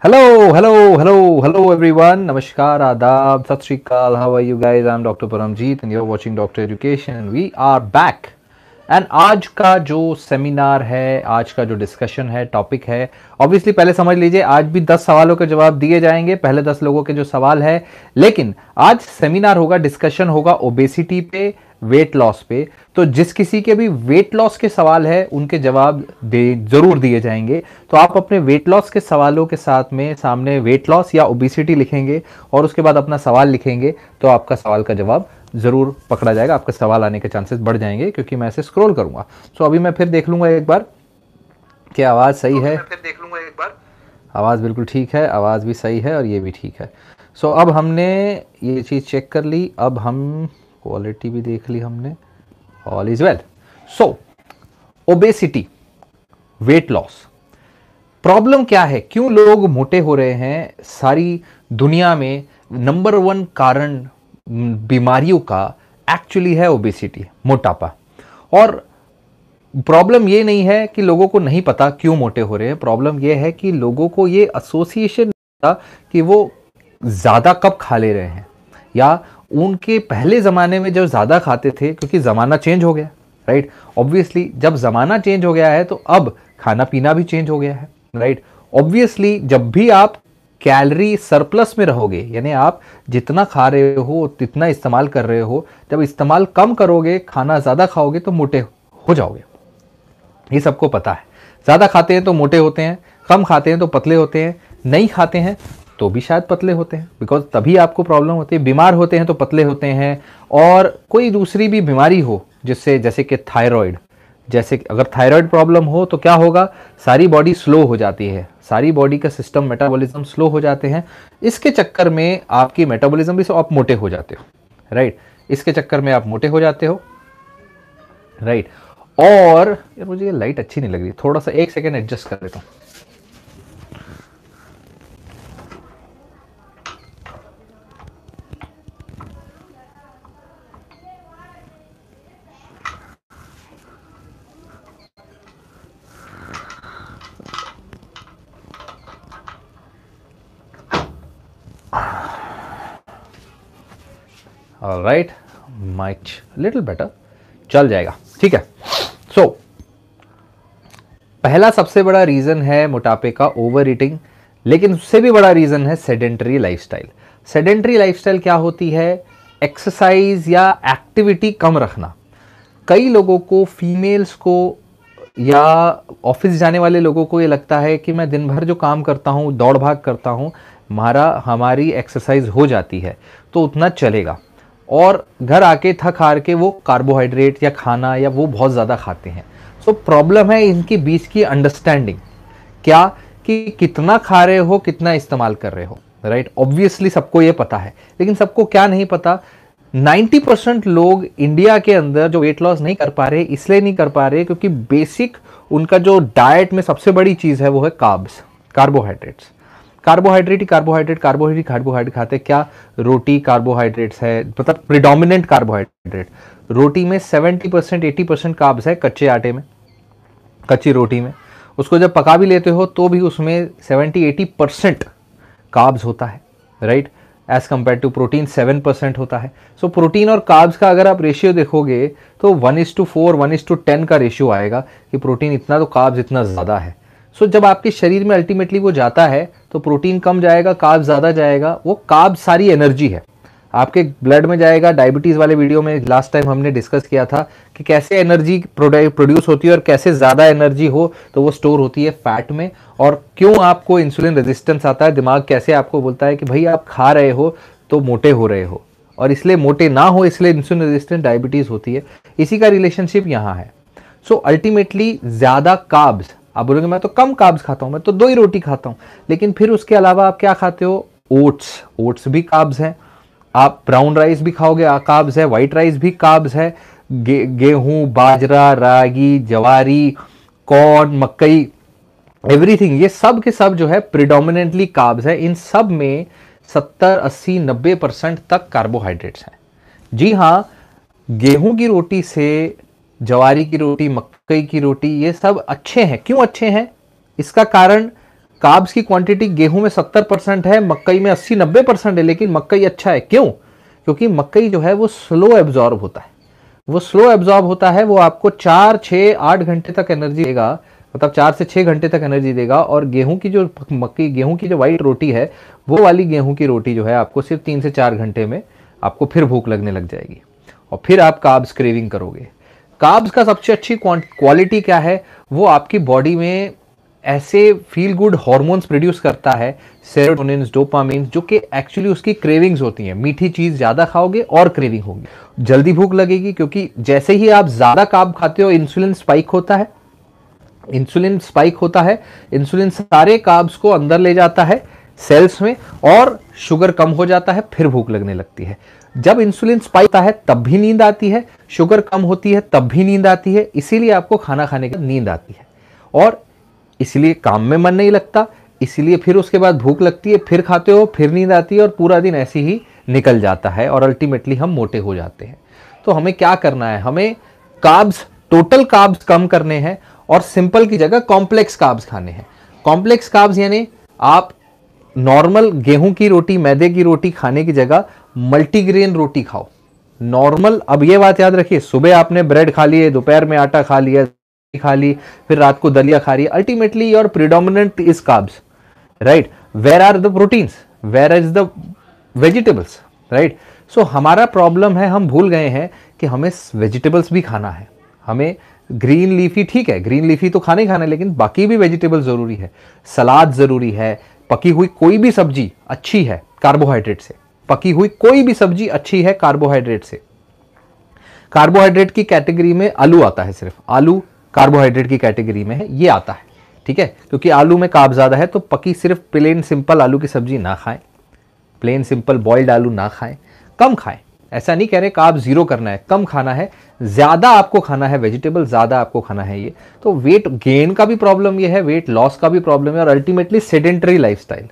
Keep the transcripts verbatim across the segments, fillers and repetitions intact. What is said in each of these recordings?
Hello hello hello hello everyone, नमस्कार, आदाब, सत श्री अकाल, how are you guys? I am doctor Paramjit and you are watching doctor education and we are back. And आज का जो सेमिनार है, आज का जो डिस्कशन है, टॉपिक है, ऑब्वियसली पहले समझ लीजिए आज भी दस सवालों के जवाब दिए जाएंगे, पहले दस लोगों के जो सवाल है। लेकिन आज सेमिनार होगा, डिस्कशन होगा ओबेसिटी पे, वेट लॉस पे। तो जिस किसी के भी वेट लॉस के सवाल है उनके जवाब दे जरूर दिए जाएंगे। तो आप अपने वेट लॉस के सवालों के साथ में सामने वेट लॉस या ओबेसिटी लिखेंगे और उसके बाद अपना सवाल लिखेंगे तो आपका सवाल का जवाब जरूर पकड़ा जाएगा, आपका सवाल आने के चांसेस बढ़ जाएंगे क्योंकि मैं ऐसे स्क्रॉल करूंगा। सो अभी मैं फिर देख लूंगा एक बार कि आवाज सही है। फिर देख लूंगा एक बार। आवाज बिल्कुल ठीक है, आवाज भी सही है और ये भी ठीक है। सो अब हमने ये चीज चेक कर ली, अब हम क्वालिटी भी देख ली हमने, all is well. So obesity, weight loss, problem क्या है, क्यों लोग मोटे हो रहे हैं? सारी दुनिया में नंबर वन कारण बीमारियों का एक्चुअली है ओबेसिटी, मोटापा। और प्रॉब्लम ये नहीं है कि लोगों को नहीं पता क्यों मोटे हो रहे हैं, प्रॉब्लम ये है कि लोगों को ये एसोसिएशन था कि वो ज्यादा कब खा ले रहे हैं, या उनके पहले ज़माने में जब ज़्यादा खाते थे, क्योंकि ज़माना चेंज हो गया, राइट। ऑब्वियसली जब ज़माना चेंज हो गया है तो अब खाना पीना भी चेंज हो गया है, राइट। ऑब्वियसली जब भी आप कैलोरी सरप्लस में रहोगे, यानी आप जितना खा रहे हो जितना इस्तेमाल कर रहे हो, जब इस्तेमाल कम करोगे, खाना ज़्यादा खाओगे तो मोटे हो जाओगे। ये सबको पता है। ज़्यादा खाते हैं तो मोटे होते हैं, कम खाते हैं तो पतले होते हैं, नहीं खाते हैं तो भी शायद पतले होते हैं, बिकॉज तभी आपको प्रॉब्लम होती है। बीमार होते हैं तो पतले होते हैं, और कोई दूसरी भी बीमारी हो जिससे, जैसे कि थायराइड, जैसे अगर थायराइड प्रॉब्लम हो तो क्या होगा, सारी बॉडी स्लो हो जाती है, सारी बॉडी का सिस्टम मेटाबॉलिज्म स्लो हो जाते हैं। इसके चक्कर में आपकी मेटाबॉलिज्म भी, आप मोटे हो जाते हो, राइट। इसके चक्कर में आप मोटे हो जाते हो, राइट। और यार मुझे ये लाइट अच्छी नहीं लग रही, थोड़ा सा एक सेकेंड एडजस्ट कर लेता हूँ। ऑलराइट, मच लिटिल बेटर, चल जाएगा, ठीक है। सो so, पहला सबसे बड़ा रीजन है मोटापे का ओवर ईटिंग, लेकिन उससे भी बड़ा रीजन है सेडेंटरी लाइफस्टाइल। सेडेंटरी लाइफस्टाइल क्या होती है? एक्सरसाइज या एक्टिविटी कम रखना। कई लोगों को, फीमेल्स को या ऑफिस जाने वाले लोगों को ये लगता है कि मैं दिन भर जो काम करता हूँ, दौड़ भाग करता हूँ, हमारा हमारी एक्सरसाइज हो जाती है तो उतना चलेगा, और घर आके थक हार के वो कार्बोहाइड्रेट या खाना या वो बहुत ज़्यादा खाते हैं। सो प्रॉब्लम है इनके बीच की अंडरस्टैंडिंग, क्या कि कितना खा रहे हो, कितना इस्तेमाल कर रहे हो, राइट। ऑब्वियसली सबको ये पता है, लेकिन सबको क्या नहीं पता, नब्बे परसेंट लोग इंडिया के अंदर जो वेट लॉस नहीं कर पा रहे, इसलिए नहीं कर पा रहे क्योंकि बेसिक उनका जो डाइट में सबसे बड़ी चीज़ है वो है कार्ब्स, कार्बोहाइड्रेट्स। कार्बोहाइड्रेट ही कार्बोहाइड्रेट, कार्बोहाइड्रेट कार्बोहाइड्रेट खाते क्या? रोटी कार्बोहाइड्रेट्स है, मतलब प्रिडोमिनेंट कार्बोहाइड्रेट। रोटी में सत्तर परसेंट अस्सी परसेंट कार्ब्स है, कच्चे आटे में, कच्ची रोटी में। उसको जब पका भी लेते हो तो भी उसमें सत्तर अस्सी परसेंट कार्ब्स होता है, right, as compare to protein seven percent होता है। सो so, प्रोटीन और कार्ब्स का अगर आप रेशियो देखोगे तो one is to four one is to ten का रेशियो आएगा कि प्रोटीन इतना तो कार्ब्स इतना ज़्यादा है। सो so, जब आपके शरीर में अल्टीमेटली वो जाता है तो प्रोटीन कम जाएगा, कार्ब्स ज़्यादा जाएगा। वो कार्ब्स सारी एनर्जी है, आपके ब्लड में जाएगा। डायबिटीज़ वाले वीडियो में लास्ट टाइम हमने डिस्कस किया था कि कैसे एनर्जी प्रोड्यूस होती है और कैसे ज़्यादा एनर्जी हो तो वो स्टोर होती है फैट में, और क्यों आपको इंसुलिन रेजिस्टेंस आता है। दिमाग कैसे आपको बोलता है कि भाई आप खा रहे हो तो मोटे हो रहे हो, और इसलिए मोटे ना हो इसलिए इंसुलिन रेजिस्टेंट डायबिटीज़ होती है। इसी का रिलेशनशिप यहाँ है। सो अल्टीमेटली ज़्यादा कार्ब्स, आप बोलोगे मैं तो कम कार्ब्स खाता हूँ, मैं तो दो ही रोटी खाता हूँ, लेकिन फिर उसके अलावा आप क्या खाते हो? ओट्स, ओट्स भी कार्ब्स हैं। आप ब्राउन राइस भी खाओगे, कार्ब्स है। वाइट राइस भी कार्ब्स है। गे, गेहूं, बाजरा, रागी, जवारी, कॉर्न, मकई, एवरीथिंग, ये सब के सब जो है प्रिडोमिनेंटली कार्ब्स है। इन सब में सत्तर, अस्सी, नब्बे परसेंट तक कार्बोहाइड्रेट्स हैं। जी हाँ, गेहूं की रोटी से, जवारी की रोटी, मकई की रोटी, ये सब अच्छे हैं। क्यों अच्छे हैं? इसका कारण कार्ब्स की क्वांटिटी गेहूं में सत्तर परसेंट है, मकई में अस्सी नब्बे परसेंट है, लेकिन मकई अच्छा है। क्यों? क्योंकि मकई जो है वो स्लो एब्जॉर्ब होता है, वो स्लो एब्जॉर्ब होता है, वो आपको चार छः आठ घंटे तक एनर्जी देगा, मतलब चार से छः घंटे तक एनर्जी देगा। और गेहूं की जो मक्की गेहूं की जो वाइट रोटी है, वो वाली गेहूं की रोटी जो है आपको सिर्फ तीन से चार घंटे में आपको फिर भूख लगने लग जाएगी और फिर आप कार्ब्स क्रेविंग करोगे। कार्ब्स का सबसे अच्छी क्वालिटी क्या है? वो आपकी बॉडी में ऐसे फील गुड हार्मोन्स प्रोड्यूस करता है, सेरोटोनिन, डोपामिन, जो कि एक्चुअली उसकी क्रेविंग्स होती हैं। मीठी चीज़ ज़्यादा खाओगे और क्रेविंग होगी, जल्दी भूख लगेगी, क्योंकि जैसे ही आप ज़्यादा कार्ब खाते हो इंसुलिन स्पाइक होता है। इंसुलिन स्पाइक होता है, इंसुलिन सारे कार्ब्स को अंदर ले जाता है सेल्स में और शुगर कम हो जाता है, फिर भूख लगने लगती है। जब इंसुलिन स्पाइक होता है तब भी नींद आती है, शुगर कम होती है तब भी नींद आती है, इसीलिए आपको खाना खाने की नींद आती है और इसलिए काम में मन नहीं लगता, इसलिए फिर उसके बाद भूख लगती है, फिर खाते हो, फिर नींद आती है और पूरा दिन ऐसे ही निकल जाता है और अल्टीमेटली हम मोटे हो जाते हैं। तो हमें क्या करना है? हमें कार्ब्स, टोटल कार्ब्स कम करने हैं और सिंपल की जगह कॉम्प्लेक्स कार्ब्स खाने हैं। कॉम्प्लेक्स कार्ब्स यानी आप नॉर्मल गेहूं की रोटी, मैदे की रोटी खाने की जगह मल्टीग्रेन रोटी खाओ। नॉर्मल, अब ये बात याद रखिए, सुबह आपने ब्रेड खा लिए, दोपहर में आटा खा लिया, खा ली, फिर रात को दलिया खा रही है, ultimately your predominant is carbs, right? Where are the proteins, where is the vegetables, right? So हमारा प्रॉब्लम है, हम भूल गए हैं कि हमें वेजिटेबल्स भी खाना है। हमें ग्रीन लीफी, ठीक है, ग्रीन लीफी तो खाने ही खाना है, लेकिन बाकी भी वेजिटेबल जरूरी है, सलाद जरूरी है, पकी हुई कोई भी सब्जी अच्छी है कार्बोहाइड्रेट से, पकी हुई कोई भी सब्जी अच्छी है कार्बोहाइड्रेट से। कार्बोहाइड्रेट की कैटेगरी में आलू आता है, सिर्फ आलू कार्बोहाइड्रेट की कैटेगरी में है, ये आता है, ठीक है, क्योंकि आलू में कार्ब ज्यादा है। तो पकी सिर्फ प्लेन सिंपल आलू की सब्जी ना खाएं, प्लेन सिंपल बॉइल्ड आलू ना खाएं, कम खाएं। ऐसा नहीं कह रहे कार्ब जीरो करना है, कम खाना है, ज्यादा आपको खाना है वेजिटेबल, ज्यादा आपको खाना है ये। तो वेट गेन का भी प्रॉब्लम ये है, वेट लॉस का भी प्रॉब्लम है और अल्टीमेटली सेडेंटरी लाइफस्टाइल।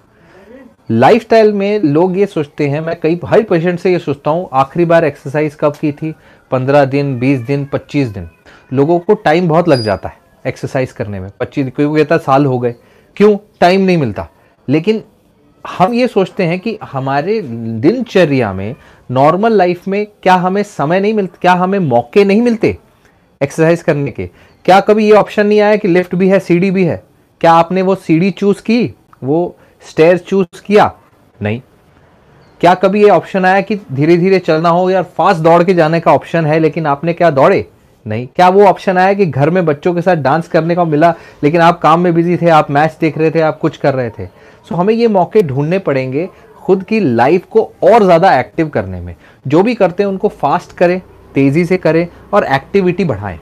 लाइफस्टाइल में लोग ये सोचते हैं, मैं कई हर पेशेंट से ये सोचता हूँ, आखिरी बार एक्सरसाइज कब की थी? पंद्रह दिन, बीस दिन, पच्चीस दिन। लोगों को टाइम बहुत लग जाता है एक्सरसाइज करने में, पच्चीस, कोई कहता साल हो गए, क्यों? टाइम नहीं मिलता। लेकिन हम ये सोचते हैं कि हमारे दिनचर्या में, नॉर्मल लाइफ में क्या हमें समय नहीं मिलता, क्या हमें मौके नहीं मिलते एक्सरसाइज करने के? क्या कभी ये ऑप्शन नहीं आया कि लिफ्ट भी है, सीढ़ी भी है? क्या आपने वो सीढ़ी चूज की, वो स्टेयर चूज किया? नहीं। क्या कभी ये ऑप्शन आया कि धीरे धीरे चलना हो, यार फास्ट दौड़ के जाने का ऑप्शन है, लेकिन आपने क्या दौड़े? नहीं। क्या वो ऑप्शन आया कि घर में बच्चों के साथ डांस करने का मिला, लेकिन आप काम में बिजी थे, आप मैच देख रहे थे, आप कुछ कर रहे थे? सो हमें ये मौके ढूंढने पड़ेंगे खुद की लाइफ को और ज्यादा एक्टिव करने में। जो भी करते हैं उनको फास्ट करें, तेजी से करें और एक्टिविटी बढ़ाएं,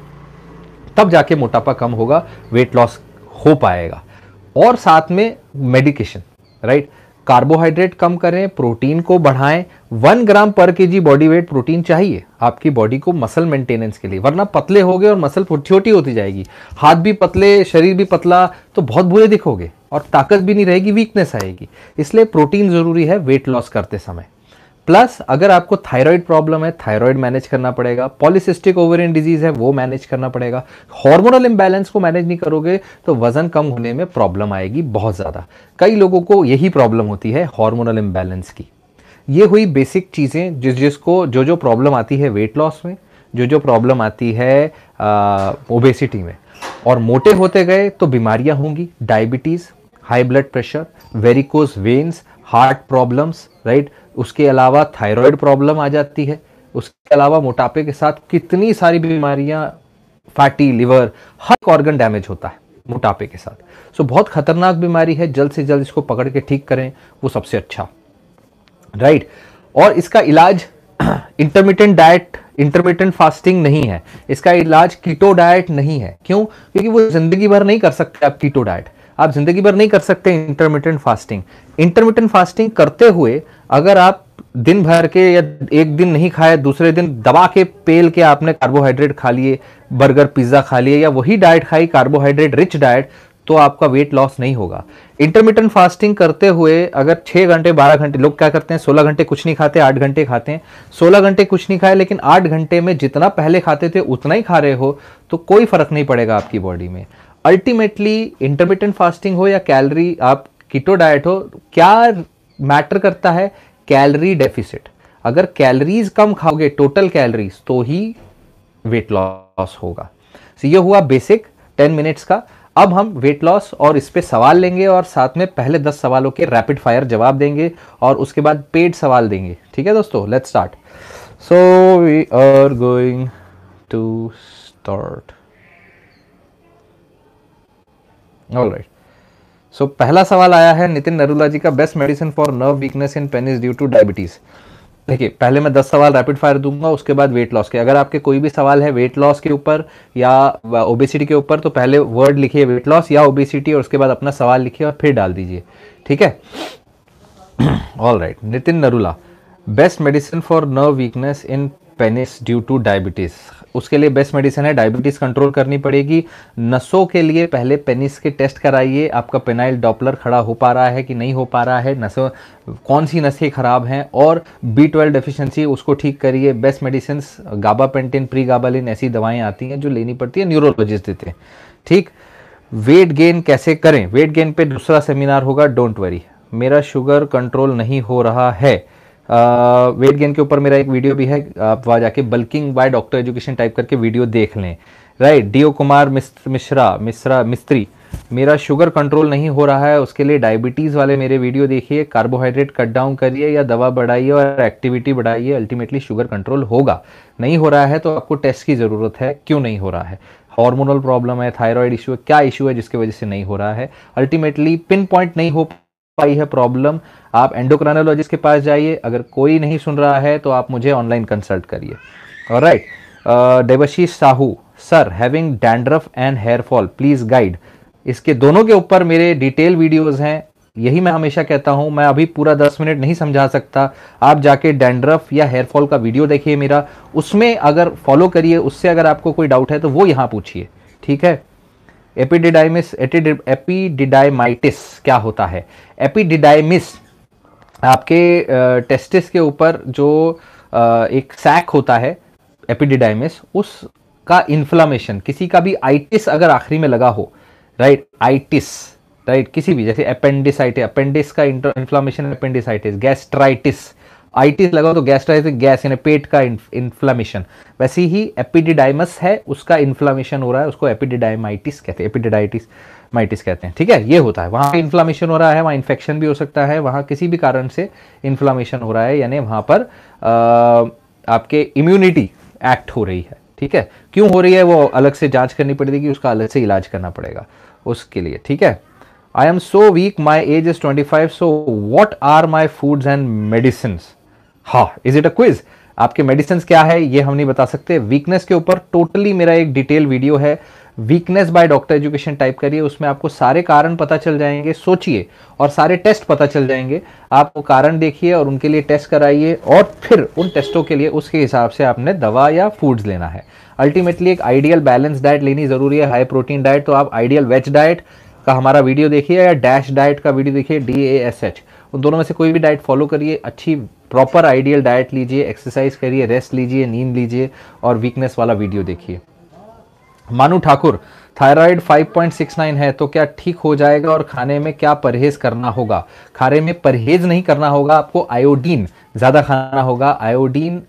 तब जाके मोटापा कम होगा, वेट लॉस हो पाएगा। और साथ में मेडिकेशन, राइट? कार्बोहाइड्रेट कम करें, प्रोटीन को बढ़ाएं। वन ग्राम पर केजी बॉडी वेट प्रोटीन चाहिए आपकी बॉडी को मसल मेंटेनेंस के लिए, वरना पतले होगे और मसल छोटी होती जाएगी, हाथ भी पतले, शरीर भी पतला, तो बहुत बुरे दिखोगे और ताकत भी नहीं रहेगी, वीकनेस आएगी। इसलिए प्रोटीन जरूरी है वेट लॉस करते समय। प्लस अगर आपको थायराइड प्रॉब्लम है, थायराइड मैनेज करना पड़ेगा, पॉलिसिस्टिक ओवेरियन डिजीज है वो मैनेज करना पड़ेगा। हार्मोनल इंबैलेंस को मैनेज नहीं करोगे तो वजन कम होने में प्रॉब्लम आएगी बहुत ज्यादा। कई लोगों को यही प्रॉब्लम होती है हार्मोनल इंबैलेंस की। ये हुई बेसिक चीजें, जिस जिसको जो जो प्रॉब्लम आती है वेट लॉस में, जो जो प्रॉब्लम आती है ओबेसिटी में, और मोटे होते गए तो बीमारियां होंगी, diabetes, high blood pressure, varicose veins, heart problems, right? उसके अलावा थायराइड प्रॉब्लम आ जाती है। उसके अलावा मोटापे के साथ कितनी सारी बीमारियां, फैटी लिवर, हर ऑर्गन डैमेज होता है मोटापे के साथ। सो बहुत खतरनाक बीमारी है, जल्द से जल्द इसको पकड़ के ठीक करें, वो सबसे अच्छा, राइट? और इसका इलाज इंटरमिटेंट डाइट, इंटरमिटेंट फास्टिंग नहीं है, इसका इलाज कीटो डाइट नहीं है। क्यों? क्योंकि वो जिंदगी भर नहीं कर सकते आप कीटो डाइट, आप जिंदगी भर नहीं कर सकते इंटरमिटेंट फास्टिंग। इंटरमिटेंट फास्टिंग करते हुए अगर आप दिन भर के या एक दिन नहीं खाए, दूसरे दिन दबा के पेल के आपने कार्बोहाइड्रेट खा लिए, बर्गर पिज्जा खा लिए, या वही डाइट खाई कार्बोहाइड्रेट रिच डाइट, तो आपका वेट लॉस नहीं होगा। इंटरमिटेंट फास्टिंग करते हुए अगर छह घंटे बारह घंटे, लोग क्या करते हैं सोलह घंटे कुछ नहीं खाते, आठ घंटे खाते हैं। सोलह घंटे कुछ नहीं खाए लेकिन आठ घंटे में जितना पहले खाते थे उतना ही खा रहे हो, तो कोई फर्क नहीं पड़ेगा आपकी बॉडी में। अल्टीमेटली इंटरमिटेंट फास्टिंग हो या कैलोरी आप कीटो डाइट हो, क्या मैटर करता है? Calorie deficit. अगर कैलोरीज कम खाओगे, टोटल कैलोरीज, तो ही वेट लॉस होगा। so, ये हुआ बेसिक टेन मिनट्स का। अब हम वेट लॉस और इस पे सवाल लेंगे और साथ में पहले दस सवालों के रैपिड फायर जवाब देंगे और उसके बाद पेड सवाल देंगे। ठीक है दोस्तों, let's start. So we are going to start. Alright, so पहला सवाल आया है नितिन नरूला जी का, best medicine for nerve weakness in penis due to diabetes. देखिए, पहले मैं दस सवाल रैपिड फायर दूंगा, उसके बाद वेट लॉस के। अगर आपके कोई भी सवाल है वेट लॉस के ऊपर या ओबेसिटी के ऊपर, तो पहले वर्ड लिखिए वेट लॉस या ओबेसिटी और उसके बाद अपना सवाल लिखिए और फिर डाल दीजिए। ठीक है, all right. Nitin Narula, best medicine for nerve weakness in penis due to diabetes. उसके लिए बेस्ट मेडिसिन है, डायबिटीज कंट्रोल करनी पड़ेगी। नसों के लिए पहले पेनिस के टेस्ट कराइए, आपका पेनाइल डॉपलर खड़ा हो पा रहा है कि नहीं हो पा रहा है, नसों कौन सी नसें खराब हैं, और बी ट्वेल्व डेफिशिएंसी उसको ठीक करिए। Best medicine gabapentin, pregabalin ऐसी दवाएं आती हैं जो लेनी पड़ती है, न्यूरोलॉजिस्ट देते हैं। ठीक, वेट गेन कैसे करें? वेट गेन पे दूसरा सेमिनार होगा, डोंट वरी। मेरा शुगर कंट्रोल नहीं हो रहा है, वेट uh, गेन के ऊपर मेरा एक वीडियो भी है, आप वहाँ जाके bulking by doctor education type करके वीडियो देख लें। राइट, डीओ कुमार मिश्रा मिश्रा मिस्त्री, मेरा शुगर कंट्रोल नहीं हो रहा है, उसके लिए डायबिटीज़ वाले मेरे वीडियो देखिए, कार्बोहाइड्रेट कट डाउन करिए या दवा बढ़ाइए और एक्टिविटी बढ़ाइए, अल्टीमेटली शुगर कंट्रोल होगा। नहीं हो रहा है तो आपको टेस्ट की ज़रूरत है, क्यों नहीं हो रहा है? हार्मोनल प्रॉब्लम है, थायराइड इशू है, क्या इशू है जिसकी वजह से नहीं हो रहा है? अल्टीमेटली पिन पॉइंट नहीं हो पाई है प्रॉब्लम, आप एंडोक्राइनोलॉजिस्ट के पास जाइए। अगर कोई नहीं सुन रहा है तो आप मुझे ऑनलाइन कंसल्ट करिए। Alright, Devashish Sahu, sir having dandruff and hair fall please guide. इसके दोनों के ऊपर मेरे डिटेल वीडियोस हैं, यही मैं हमेशा कहता हूं, मैं अभी पूरा दस मिनट नहीं समझा सकता। आप जाके डैंड्रफ या हेयर फॉल का वीडियो देखिए मेरा, उसमें अगर फॉलो करिए, उससे अगर आपको कोई डाउट है तो वो यहाँ पूछिए। ठीक है, एपिडिडाइमिस एपिडिडाइमाइटिस क्या होता है? एपिडिडाइमिस आपके टेस्टिस के ऊपर जो आ, एक सैक होता है एपिडिडाइमिस, उसका इन्फ्लामेशन, किसी का भी आइटिस अगर आखिरी में लगा हो, राइट, आइटिस, राइट, किसी भी, जैसे अपेंडिसाइटिस, अपेंडिस का इन्फ्लामेशन अपेंडिसाइटिस, गैस्ट्राइटिस, आइटिस लगा तो गैस्ट्राइटिस, गैस यानी पेट का इन्फ्लामेशन, वैसे ही एपिडिडाइमस है, उसका इन्फ्लामेशन हो रहा है, उसको एपिडिडाइमाइटिस कहते हैं, एपिडिडाइटिस माइटिस कहते हैं। ठीक है, ये होता है, वहाँ इन्फ्लामेशन हो रहा है, वहाँ इन्फेक्शन भी हो सकता है, वहाँ किसी भी कारण से इन्फ्लामेशन हो रहा है, यानी वहाँ पर आ, आपके इम्यूनिटी एक्ट हो रही है। ठीक है, क्यों हो रही है वो अलग से जांच करनी पड़ेगी, उसका अलग से इलाज करना पड़ेगा उसके लिए। ठीक है, I am so weak, my age is twenty five, so what are my foods and medicine? हाँ, इज इट अ क्विज? आपके मेडिसिन क्या है ये हम नहीं बता सकते। वीकनेस के ऊपर टोटली मेरा एक डिटेल वीडियो है, weakness by doctor education type करिए, उसमें आपको सारे कारण पता चल जाएंगे, सोचिए, और सारे टेस्ट पता चल जाएंगे। आप वो कारण देखिए और उनके लिए टेस्ट कराइए, और फिर उन टेस्टों के लिए उसके हिसाब से आपने दवा या फूड्स लेना है। अल्टीमेटली एक आइडियल बैलेंस डाइट लेनी जरूरी है, हाई प्रोटीन डाइट, तो आप आइडियल वेज डाइट का हमारा वीडियो देखिए या डैश डाइट का वीडियो देखिए, डी ए एस एच, उन दोनों में से कोई भी डाइट फॉलो करिए, अच्छी प्रॉपर आइडियल डाइट लीजिए, एक्सरसाइज करिए, रेस्ट लीजिए, नींद लीजिए और वीकनेस वाला वीडियो देखिए। Manu Thakur, thyroid five point six nine है तो क्या ठीक हो जाएगा और खाने में क्या परहेज करना होगा? खाने में परहेज नहीं करना होगा, आपको आयोडीन ज़्यादा खाना होगा, आयोडीन,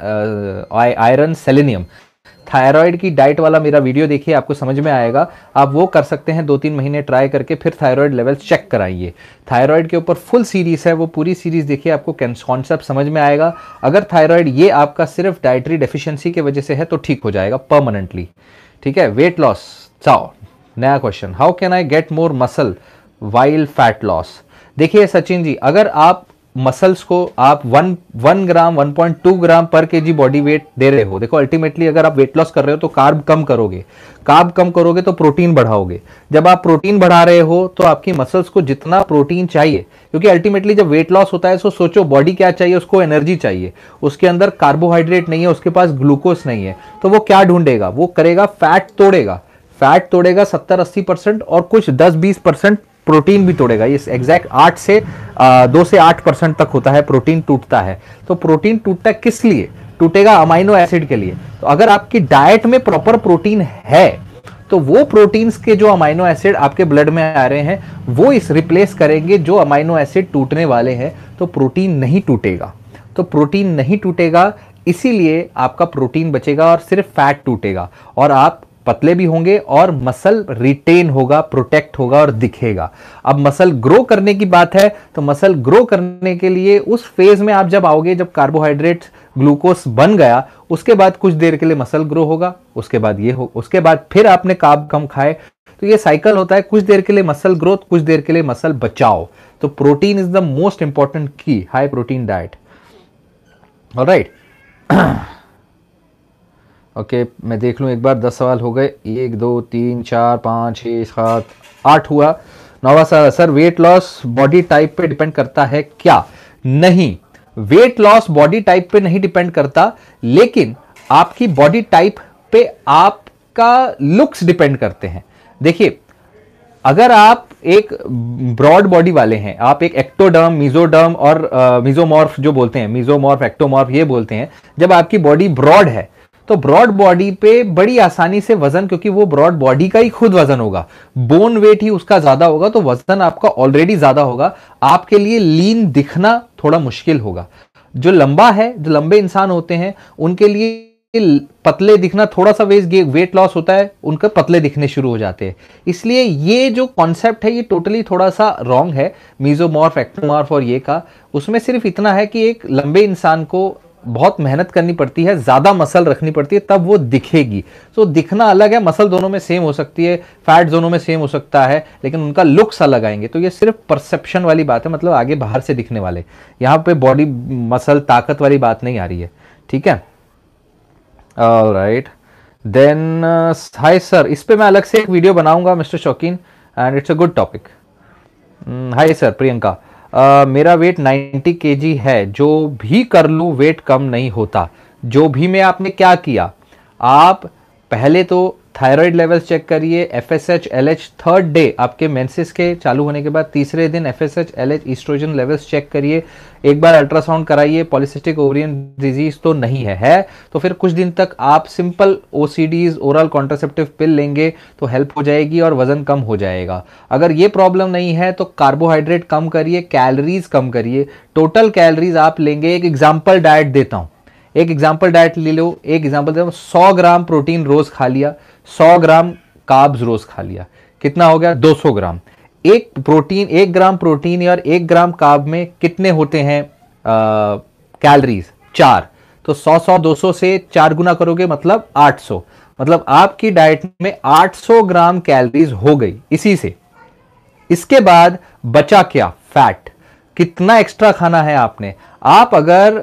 आयरन, सेलेनियम। थायराइड की डाइट वाला मेरा वीडियो देखिए, आपको समझ में आएगा, आप वो कर सकते हैं, दो तीन महीने ट्राई करके फिर थायराइड लेवल चेक कराइए। थायराइड के ऊपर फुल सीरीज है, वो पूरी सीरीज देखिए, आपको कॉन्सेप्ट समझ में आएगा। अगर थायराइड ये आपका सिर्फ डाइटरी डेफिशिएंसी की वजह से है तो ठीक हो जाएगा परमानेंटली। ठीक है, वेट लॉस, चाओ नया question, how can I get more muscle while fat loss? देखिए सचिन जी, अगर आप मसल्स को आप one one gram one point two gram पर केजी बॉडी वेट दे रहे हो, देखो अल्टीमेटली अगर आप वेट लॉस कर रहे हो तो कार्ब कम करोगे, कार्ब कम करोगे तो प्रोटीन बढ़ाओगे। जब आप प्रोटीन बढ़ा रहे हो तो आपकी मसल्स को जितना प्रोटीन चाहिए, क्योंकि अल्टीमेटली जब वेट लॉस होता है तो सोचो बॉडी क्या चाहिए, उसको एनर्जी चाहिए, उसके अंदर कार्बोहाइड्रेट नहीं है, उसके पास ग्लूकोज नहीं है, तो वो क्या ढूंढेगा? वो करेगा फैट तोड़ेगा, फैट तोड़ेगा सत्तर अस्सी परसेंट और कुछ दस बीस परसेंट प्रोटीन भी तोड़ेगा। ये एग्जैक्ट आठ से दो से आठ परसेंट तक होता है प्रोटीन टूटता है। तो प्रोटीन टूटता किस लिए? टूटेगा अमाइनो एसिड के लिए। तो अगर आपकी डाइट में प्रॉपर प्रोटीन है तो वो प्रोटीन्स के जो अमाइनो एसिड आपके ब्लड में आ रहे हैं वो इस रिप्लेस करेंगे जो अमाइनो एसिड टूटने वाले हैं, तो प्रोटीन नहीं टूटेगा। तो प्रोटीन नहीं टूटेगा, इसीलिए आपका प्रोटीन बचेगा और सिर्फ फैट टूटेगा, और आप पतले भी होंगे और मसल रिटेन होगा, प्रोटेक्ट होगा और दिखेगा। अब मसल ग्रो करने की बात है, तो मसल ग्रो करने के लिए उस फेज में आप जब आओगे जब कार्बोहाइड्रेट ग्लूकोज बन गया, उसके बाद कुछ देर के लिए मसल ग्रो होगा, उसके बाद ये हो, उसके बाद फिर आपने कार्ब कम खाए, तो ये साइकिल होता है, कुछ देर के लिए मसल ग्रोथ, कुछ देर के लिए मसल बचाओ। तो protein is the most important key, high protein diet. Alright, okay okay, मैं देख लूँ एक बार, दस सवाल हो गए, एक दो तीन चार पाँच छः सात आठ हुआ। नौवा sir, sir weight loss body type पे डिपेंड करता है क्या? नहीं, वेट लॉस बॉडी टाइप पे नहीं डिपेंड करता, लेकिन आपकी बॉडी टाइप पे आपका लुक्स डिपेंड करते हैं। देखिए, अगर आप एक ब्रॉड बॉडी वाले हैं, आप एक एक्टोडर्म, मीजोडर्म और मीजोमॉर्फ जो बोलते हैं, मीजोमॉर्फ, एक्टोमॉर्फ ये बोलते हैं, जब आपकी बॉडी ब्रॉड है तो ब्रॉड बॉडी पे बड़ी आसानी से वजन, क्योंकि वो ब्रॉड बॉडी का ही खुद वजन होगा, बोन वेट ही उसका ज्यादा होगा, तो वजन आपका ऑलरेडी ज्यादा होगा, आपके लिए लीन दिखना थोड़ा मुश्किल होगा। जो लंबा है, जो लंबे इंसान होते हैं, उनके लिए पतले दिखना, थोड़ा सा वेट वेट लॉस होता है, उनका पतले दिखने शुरू हो जाते हैं। इसलिए ये जो कॉन्सेप्ट है ये टोटली थोड़ा सा रॉन्ग है, मीजोमॉर्फ, एक्टोमॉर्फ और ये का। उसमें सिर्फ इतना है कि एक लंबे इंसान को बहुत मेहनत करनी पड़ती है, ज्यादा मसल रखनी पड़ती है, तब वो दिखेगी। तो दिखना अलग है, मसल दोनों में सेम हो सकती है, फैट दोनों में सेम हो सकता है, लेकिन उनका लुक्स अलग आएंगे। तो ये सिर्फ परसेप्शन वाली बात है, मतलब आगे बाहर से दिखने वाले, यहाँ पे बॉडी मसल ताकत वाली बात नहीं आ रही है, ठीक है। ऑलराइट, देन हाय सर, इस पे मैं अलग से एक वीडियो बनाऊंगा mister Shaukeen, and it's a good topic. Hi sir, Priyanka, Uh, मेरा वेट नब्बे केजी है, जो भी कर लूँ वेट कम नहीं होता। जो भी में आपने क्या किया, आप पहले तो थायराइड लेवल्स चेक करिए, एफएसएच, एलएच, थर्ड डे आपके मेंसेस के चालू होने के बाद तीसरे दिन FSH, LH, estrogen levels check करिए, एक बार अल्ट्रासाउंड कराइए, पॉलिसिस्टिक ओवरियन डिजीज तो नहीं है है तो फिर कुछ दिन तक आप simple OCDs, oral contraceptive pill लेंगे तो हेल्प हो जाएगी और वजन कम हो जाएगा। अगर ये प्रॉब्लम नहीं है तो कार्बोहाइड्रेट कम करिए, कैलोरीज कम करिए, टोटल कैलोरीज आप लेंगे। एक एग्जाम्पल डाइट देता हूं, एक एग्जाम्पल डाइट ले लो, एक एग्जाम्पल देता हूं, सौ ग्राम प्रोटीन रोज खा लिया, सौ ग्राम कार्ब्स रोज खा लिया, कितना हो गया? दो सौ ग्राम। एक प्रोटीन, एक ग्राम प्रोटीन और एक ग्राम कार्ब में कितने होते हैं कैलोरीज? चार। तो सौ सौ दो सौ से चार गुना करोगे मतलब आठ सौ, मतलब आपकी डाइट में आठ सौ ग्राम कैलोरीज हो गई इसी से। इसके बाद बचा क्या? फैट। कितना एक्स्ट्रा खाना है आपने? आप अगर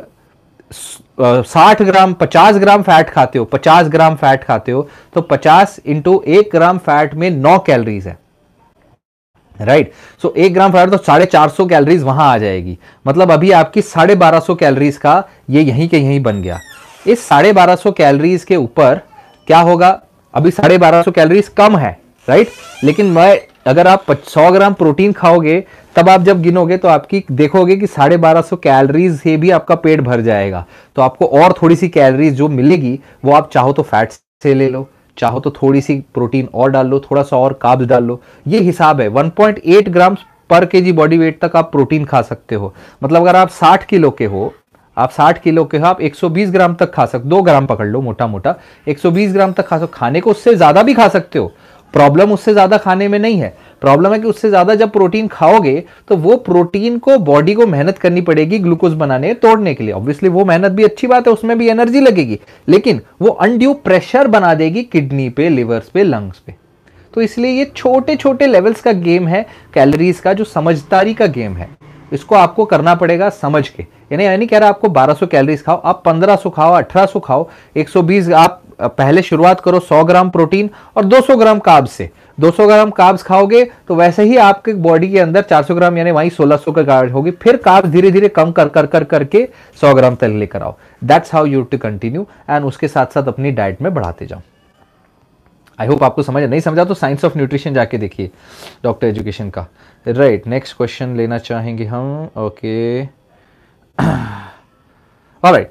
साठ ग्राम, पचास ग्राम फैट खाते हो, पचास ग्राम फैट खाते हो तो पचास इंटू एक ग्राम फैट में नौ कैलोरीज है, राइट। सो एक ग्राम फैट तो साढ़े चार सौ कैलोरीज वहां आ जाएगी, मतलब अभी आपकी साढ़े बारह सौ कैलोरीज का ये यहीं के यहीं बन गया। इस साढ़े बारह सौ कैलोरीज के ऊपर क्या होगा? अभी साढ़े बारह सौ कैलोरीज कम है, राइट, लेकिन मैं अगर आप सौ ग्राम प्रोटीन खाओगे तब आप जब गिनोगे तो आपकी देखोगे कि साढ़े बारह सौ कैलोरीज से भी आपका पेट भर जाएगा। तो आपको और थोड़ी सी कैलोरीज जो मिलेगी वो आप चाहो तो फैट से ले लो, चाहो तो थोड़ी सी प्रोटीन और डाल लो, थोड़ा सा और कार्ब्स डाल लो। ये हिसाब है। वन पॉइंट एट ग्राम पर केजी बॉडी वेट तक आप प्रोटीन खा सकते हो। मतलब अगर आप साठ किलो के हो, आप साठ किलो के हो, आप एक सौ बीस ग्राम तक खा सकते, दो ग्राम पकड़ लो मोटा मोटा, एक सौ बीस ग्राम तक खा सकते। खाने को उससे ज्यादा भी खा सकते हो, प्रॉब्लम उससे ज्यादा खाने में नहीं है। प्रॉब्लम है कि उससे ज्यादा जब प्रोटीन खाओगे तो वो प्रोटीन को बॉडी को मेहनत करनी पड़ेगी ग्लूकोज बनाने, तोड़ने के लिए। ऑब्वियसली वो मेहनत भी अच्छी बात है, उसमें भी एनर्जी लगेगी, लेकिन वो अनड्यू प्रेशर बना देगी किडनी पे, लिवर्स पे, लंग्स पे। तो इसलिए ये छोटे छोटे लेवल्स का गेम है कैलोरीज का, जो समझदारी का गेम है। इसको आपको करना पड़ेगा समझ के। यानी यानी नहीं कह रहा आपको बारह सौ कैलोरीज खाओ, आप पंद्रह सौ खाओ, अठारह सौ खाओ, एक सौ बीस आप पहले शुरुआत करो सौ ग्राम प्रोटीन और दो सौ ग्राम कार्ब्स से। दो सौ ग्राम कार्ब्स खाओगे तो वैसे ही आपके बॉडी के अंदर चार सौ ग्राम यानी वहीं सोलह सौ का कार्ब होगी। फिर कार्ब्स धीरे धीरे कम कर कर कर करके सौ ग्राम तक लेकर आओ। That's how you to continue, and उसके साथ साथ अपनी डाइट में बढ़ाते जाओ। आई होप आपको समझ, नहीं समझा तो साइंस ऑफ न्यूट्रिशन जाके देखिए डॉक्टर एजुकेशन का। राइट, नेक्स्ट क्वेश्चन लेना चाहेंगे हम। Okay, alright,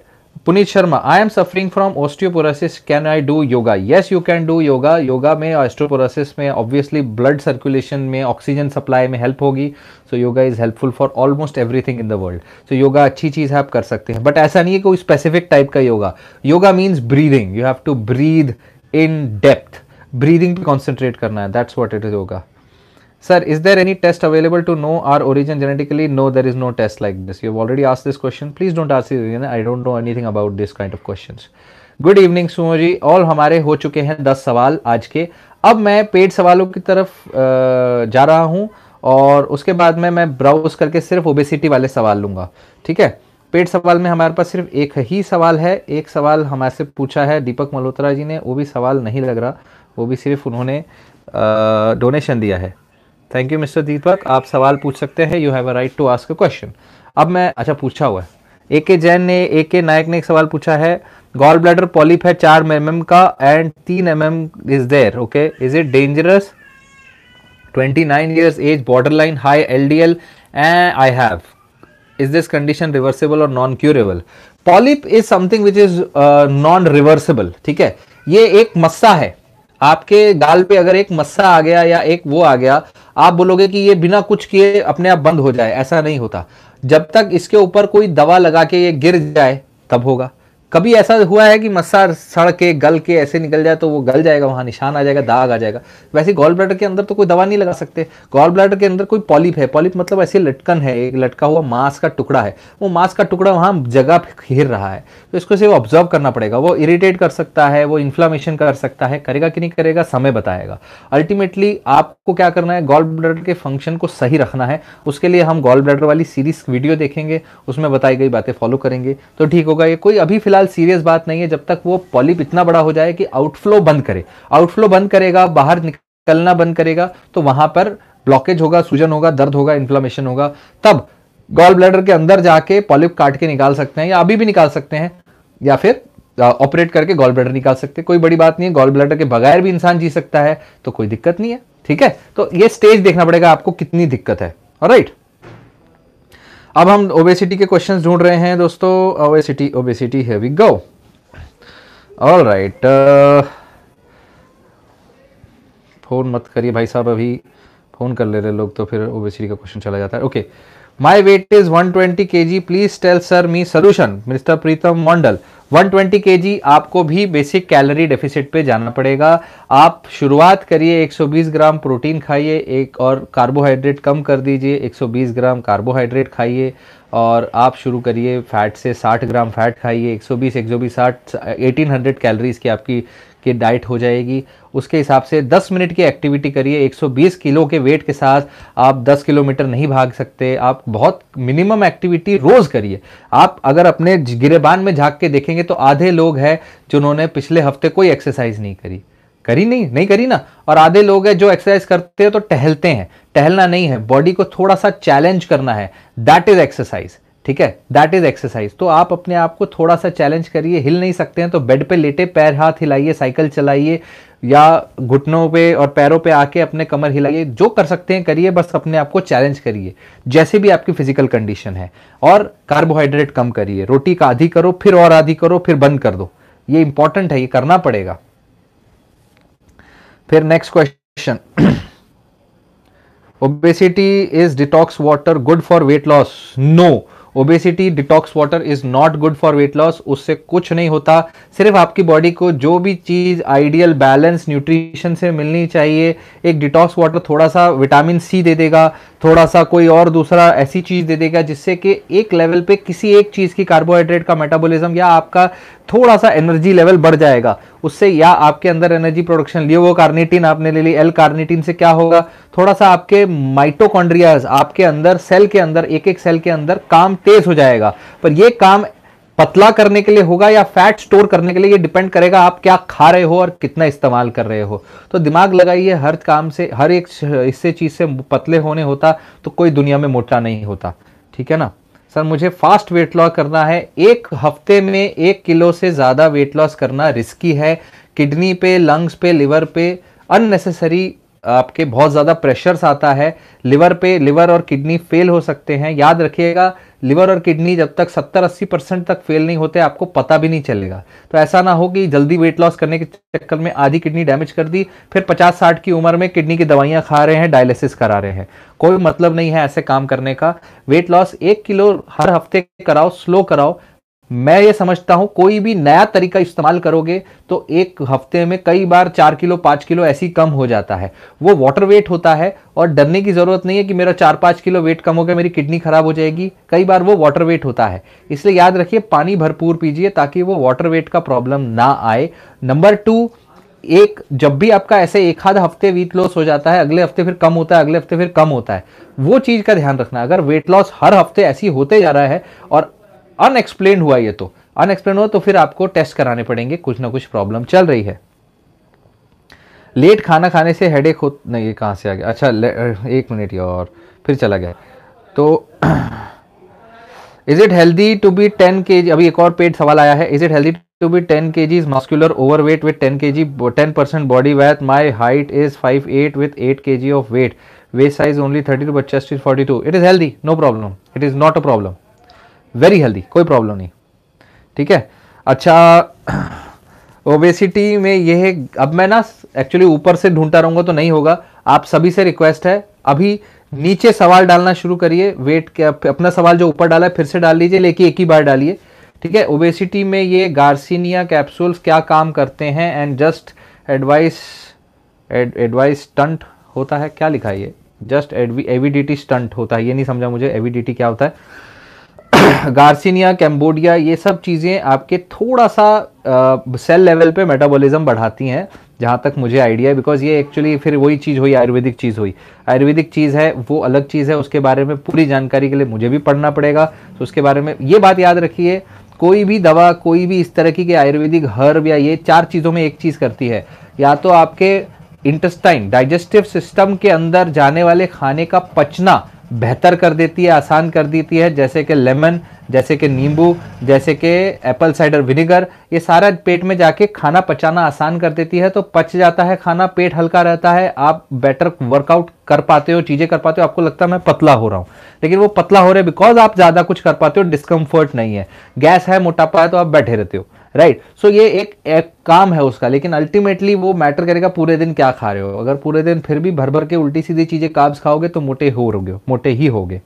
Puneet Sharma, I am suffering from osteoporosis, can I do yoga? Yes you can do yoga. Yoga में ऑस्टियोपोरोसिस में ऑब्वियसली ब्लड सर्कुलेशन में, ऑक्सीजन सप्लाई में हेल्प होगी। So yoga is helpful for almost everything in the world. So yoga अच्छी चीज़ है, आप कर सकते हैं, बट ऐसा नहीं है कोई स्पेसिफिक टाइप का yoga. Yoga means breathing, you have to breathe in depth, breathing पे कॉन्सेंट्रेट करना है, that's what it is yoga. Sir, is there any test available to know our origin genetically? No, there is no test like this. You have already asked this question. Please don't ask it. I don't know anything about this kind of questions. Good evening, Sumo ji. All हमारे हो चुके हैं दस सवाल आज के। अब मैं पेड सवालों की तरफ जा रहा हूं और उसके बाद में मैं ब्राउज करके सिर्फ ओबेसिटी वाले सवाल लूंगा, ठीक है। पेड सवाल में हमारे पास सिर्फ एक ही सवाल है। एक सवाल हमारे से पूछा है दीपक मल्होत्रा जी ने, वो भी सवाल नहीं लग रहा, वो भी सिर्फ उन्होंने डोनेशन दिया है। थैंक यू मिस्टर दीपक, आप सवाल पूछ सकते हैं, you have a right to ask a question. अब मैं, अच्छा पूछा हुआ है, ए के जैन ने, ए के नायक ने एक सवाल पूछा है, गॉल ब्लैडर पॉलिप है चार एम एम का एंड तीन M M is there, okay, is it dangerous? Twenty nine years age, border line, high L D L and I have, is this condition reversible और non curable? Polyp is something which is non reversible, ठीक है। ये एक मस्सा है, आपके गाल पे अगर एक मस्सा आ गया या एक वो आ गया, आप बोलोगे कि ये बिना कुछ किए अपने आप बंद हो जाए, ऐसा नहीं होता। जब तक इसके ऊपर कोई दवा लगा के ये गिर जाए तब होगा। कभी ऐसा हुआ है कि मस्सा सड़ के गल के ऐसे निकल जाए तो वो गल जाएगा, वहां निशान आ जाएगा, दाग आ जाएगा। वैसे गॉल ब्लैडर के अंदर तो कोई दवा नहीं लगा सकते। गॉल ब्लैडर के अंदर कोई पॉलिप है, पॉलिप मतलब ऐसे लटकन है, एक लटका हुआ मांस का टुकड़ा है, वो मांस का टुकड़ा वहां जगह पे घिर रहा है, तो इसको सिर्फ ऑब्जर्व करना पड़ेगा। वो इरिटेट कर सकता है, वो इन्फ्लामेशन कर सकता है, करेगा कि नहीं करेगा समय बताएगा। अल्टीमेटली आपको क्या करना है, गॉल ब्लैडर के फंक्शन को सही रखना है। उसके लिए हम गॉल ब्लैडर वाली सीरीज वीडियो देखेंगे, उसमें बताई गई बातें फॉलो करेंगे तो ठीक होगा। ये कोई अभी फिलहाल सीरियस बात नहीं है, जब तक वो पॉलिप इतना बड़ा हो जाए कि आउटफ्लो बंद करे। आउटफ्लो बंद करेगा, बाहर निकलना बंद करेगा, तो वहां पर ब्लॉकेज होगा, सूजन होगा, दर्द होगा, इन्फ्लामेशन होगा, तब गॉल ब्लैडर के अंदर जाके पॉलिप काट के निकाल सकते हैं, या अभी भी निकाल सकते हैं, या फिर ऑपरेट करके गॉल ब्लैडर निकाल सकते हैं। कोई बड़ी बात नहीं है, गॉल ब्लैडर के बगैर भी इंसान जी सकता है, तो कोई दिक्कत नहीं है, ठीक है। तो ये स्टेज देखना पड़ेगा आपको कितनी दिक्कत है, ऑलराइट। अब हम ओबेसिटी के क्वेश्चंस ढूंढ रहे हैं दोस्तों। Obesity obesity here we go. All right, phone मत करिए भाई साहब, अभी फोन कर ले रहे लोग तो फिर ओबेसिटी का क्वेश्चन चला जाता है। Okay, my weight is one twenty kg, please tell sir me solution, mister Pritam Mandal. One twenty kg, आपको भी बेसिक कैलोरी डेफिसिट पे जाना पड़ेगा। आप शुरुआत करिए, एक सौ बीस ग्राम प्रोटीन खाइए, एक और कार्बोहाइड्रेट कम कर दीजिए, एक सौ बीस ग्राम कार्बोहाइड्रेट खाइए, और आप शुरू करिए फैट से, साठ ग्राम फैट खाइए, एक सौ बीस एक सौ बीस साठ अठारह सौ कैलोरीज की आपकी की डाइट हो जाएगी। उसके हिसाब से दस मिनट की एक्टिविटी करिए। एक सौ बीस किलो के वेट के साथ आप दस किलोमीटर नहीं भाग सकते, आप बहुत मिनिमम एक्टिविटी रोज करिए। आप अगर अपने गिरेबान में झांक के देखेंगे तो आधे लोग हैं जिन्होंने पिछले हफ्ते कोई एक्सरसाइज नहीं करी करी नहीं नहीं करी ना, और आधे लोग हैं जो एक्सरसाइज करते हैं तो टहलते हैं। टहलना नहीं है, बॉडी को थोड़ा सा चैलेंज करना है, दैट इज एक्सरसाइज, ठीक है, दैट इज एक्सरसाइज। तो आप अपने आप को थोड़ा सा चैलेंज करिए। हिल नहीं सकते हैं तो बेड पे लेटे पैर हाथ हिलाइए, साइकिल चलाइए, या घुटनों पे और पैरों पे आके अपने कमर हिलाइए, जो कर सकते हैं करिए, बस अपने आप को चैलेंज करिए जैसे भी आपकी फिजिकल कंडीशन है। और कार्बोहाइड्रेट कम करिए, रोटी का आधी करो, फिर और आधी करो, फिर बंद कर दो। ये इंपॉर्टेंट है, ये करना पड़ेगा। फिर next question, obesity is detox water good for weight loss? No, obesity detox water is not good for weight loss. उससे कुछ नहीं होता, सिर्फ आपकी बॉडी को जो भी चीज आइडियल बैलेंस न्यूट्रिशन से मिलनी चाहिए, एक डिटॉक्स वाटर थोड़ा सा विटामिन सी दे देगा, थोड़ा सा कोई और दूसरा ऐसी चीज दे देगा जिससे कि एक लेवल पे किसी एक चीज की कार्बोहाइड्रेट का मेटाबॉलिज्म या आपका थोड़ा सा एनर्जी लेवल बढ़ जाएगा उससे, या आपके अंदर एनर्जी प्रोडक्शन लियो वो कार्निटिन आपने ले ली, एल कार्निटिन से क्या होगा, थोड़ा सा आपके माइटोकॉन्ड्रियाज, आपके अंदर सेल के अंदर, एक एक सेल के अंदर काम तेज हो जाएगा। पर ये काम पतला करने के लिए होगा या फैट स्टोर करने के लिए, ये डिपेंड करेगा आप क्या खा रहे हो और कितना इस्तेमाल कर रहे हो। तो दिमाग लगाइए, हर काम से, हर एक इससे चीज से पतले होने होता तो कोई दुनिया में मोटा नहीं होता, ठीक है ना। सर मुझे फास्ट वेट लॉस करना है, एक हफ्ते में एक किलो से ज्यादा वेट लॉस करना रिस्की है, किडनी पे, लंग्स पे, लिवर पे अननेसेसरी आपके बहुत ज़्यादा प्रेशर्स आता है लिवर पे, लिवर और किडनी फेल हो सकते हैं। याद रखिएगा, लिवर और किडनी जब तक सत्तर अस्सी परसेंट तक फेल नहीं होते आपको पता भी नहीं चलेगा। तो ऐसा ना हो कि जल्दी वेट लॉस करने के चक्कर में आधी किडनी डैमेज कर दी, फिर पचास साठ की उम्र में किडनी की दवाइयां खा रहे हैं, डायलिसिस करा रहे हैं। कोई मतलब नहीं है ऐसे काम करने का। वेट लॉस एक किलो हर हफ्ते कराओ, स्लो कराओ। मैं ये समझता हूं कोई भी नया तरीका इस्तेमाल करोगे तो एक हफ्ते में कई बार चार किलो पांच किलो ऐसी कम हो जाता है। वो वाटर वेट होता है और डरने की जरूरत नहीं है कि मेरा चार पांच किलो वेट कम हो गया, मेरी किडनी खराब हो जाएगी। कई बार वो वाटर वेट होता है, इसलिए याद रखिए पानी भरपूर पीजिए ताकि वो वाटर वेट का प्रॉब्लम ना आए। नंबर टू, एक जब भी आपका ऐसे एक आध हफ्ते वेट लॉस हो जाता है, अगले हफ्ते फिर कम होता है, अगले हफ्ते फिर कम होता है, वो चीज का ध्यान रखना। अगर वेट लॉस हर हफ्ते ऐसी होते जा रहा है और अनएक्सप्लेन हुआ, ये तो अनएक्सप्लेन हुआ, तो फिर आपको टेस्ट कराने पड़ेंगे, कुछ ना कुछ प्रॉब्लम चल रही है। लेट खाना खाने से हेडेक हो, नहीं ये कहां से आ गया, अच्छा एक मिनट ये और फिर चला गया। तो is it healthy to be ten K G, अभी एक और पेट सवाल आया है, is it healthy to be ten K G muscular overweight with ten K G ten percent body weight, my height is five eight with eight K G of weight, waist size only thirty two but chest is forty two, it is healthy, no problem, it is not a problem, very healthy, कोई problem नहीं, ठीक है। अच्छा obesity में ये है, अब मैं ना एक्चुअली ऊपर से ढूंढता रहूंगा तो नहीं होगा, आप सभी से रिक्वेस्ट है अभी नीचे सवाल डालना शुरू करिए। वेट के अपना सवाल जो ऊपर डाला है फिर से डाल लीजिए, लेकिन एक ही बार डालिए, ठीक है। ओबेसिटी में ये गार्सिनिया कैप्सूल्स क्या काम करते हैं, and just advice advice stunt होता है, क्या लिखा है ये, जस्ट एवीडीटी स्टंट होता है, ये नहीं समझा मुझे एवीडीटी क्या होता है। गार्सिनिया, कैम्बोडिया, ये सब चीज़ें आपके थोड़ा सा सेल लेवल पे मेटाबॉलिज्म बढ़ाती हैं जहाँ तक मुझे आइडिया है, बिकॉज ये एक्चुअली फिर वही चीज़ हुई, आयुर्वेदिक चीज़ हुई। आयुर्वेदिक चीज़ है वो अलग चीज़ है, उसके बारे में पूरी जानकारी के लिए मुझे भी पढ़ना पड़ेगा, तो उसके बारे में ये बात याद रखिए, कोई भी दवा, कोई भी इस तरह की आयुर्वेदिक हर्ब या ये चार चीज़ों में एक चीज़ करती है, या तो आपके इंटेस्टाइन डाइजेस्टिव सिस्टम के अंदर जाने वाले खाने का पचना बेहतर कर देती है, आसान कर देती है, जैसे कि लेमन, जैसे कि नींबू, जैसे कि एप्पल साइडर विनेगर, ये सारा पेट में जाके खाना पचाना आसान कर देती है, तो पच जाता है खाना, पेट हल्का रहता है, आप बेटर वर्कआउट कर पाते हो, चीजें कर पाते हो। आपको लगता है मैं पतला हो रहा हूं, लेकिन वो पतला हो रहे बिकॉज आप ज्यादा कुछ कर पाते हो, डिस्कम्फर्ट नहीं है। गैस है, मोटापा है, तो आप बैठे रहते हो, राइट। सो ये एक, एक काम है उसका, लेकिन अल्टीमेटली वो मैटर करेगा पूरे दिन क्या खा रहे हो। अगर पूरे दिन फिर भी भर भर के उल्टी सीधी चीजें कार्ब्स खाओगे तो मोटे हो रहोगे, मोटे ही होगे,